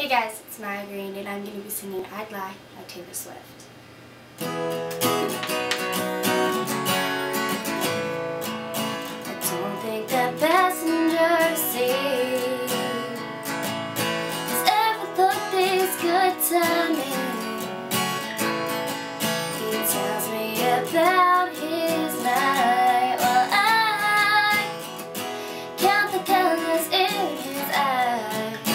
Hey guys, it's MiaGreen and I'm going to be singing I'd Lie by Taylor Swift. I don't think that passenger seat has ever looked this good to me. He tells me about his night while I count the colors in his eyes.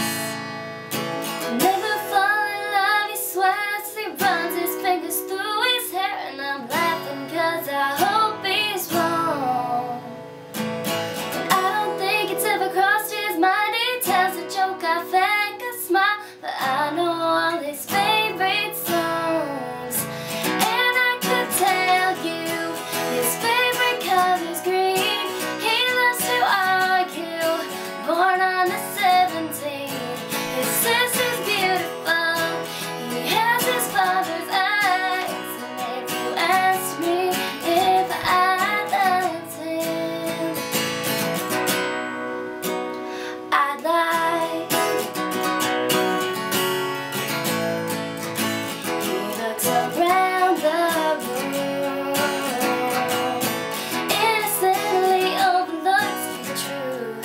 Never fall in love, he swears, he runs his fingers through his hair, and I'm laughing cause I hope he's wrong. And I don't think it's ever crossed his mind. He tells a joke, I fake a smile, but I know all his favorite songs. And I could tell you his favorite color's green. He loves to argue, born on the 17th. His sister's beautiful, he has his father's eyes. And if you ask me if I loved him, I'd lie. He looks around the room, innocently overlooks the truth.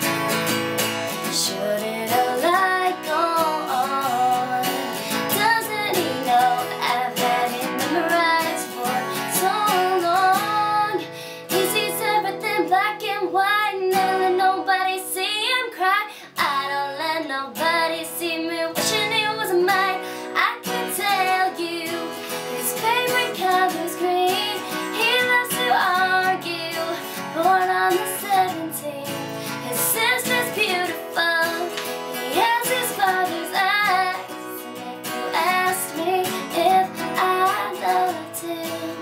Shouldn't a lie go on? Doesn't he know I've had it memorized for so long? He sees everything black and white, never let nobody see him cry. I don't let nobody see me wishing it was mine. I could tell you his favorite color's green. He loves to argue, born on the 17th. His sister's beautiful, he has his father's eyes. And if you asked me if I loved him,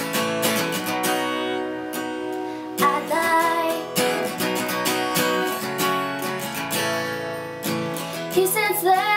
I'd lie. He sits there